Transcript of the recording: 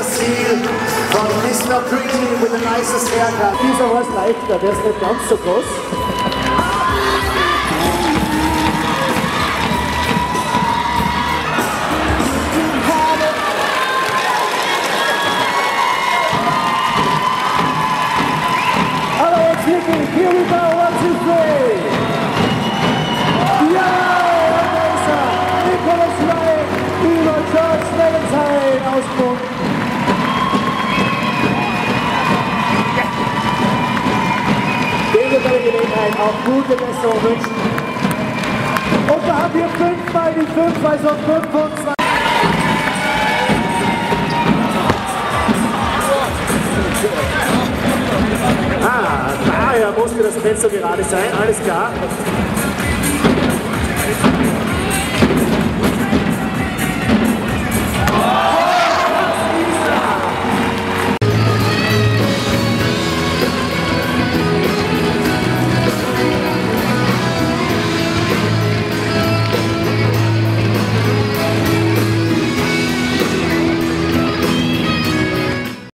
das Ziel von Mr. Pretty with the nicest haircut. Dieser war es leichter, der ist nicht ganz so groß. Aber jetzt wirklich, here we go, 1, 2, 3. Ja, da ist er, Nicholas Wright über George Valentine aus Punkt. Dem wir bei der Gelegenheit auch gute Besserung wünschen. Und da haben wir 5 mal die 5, also 25. Daher musste das nicht so gerade sein, alles klar.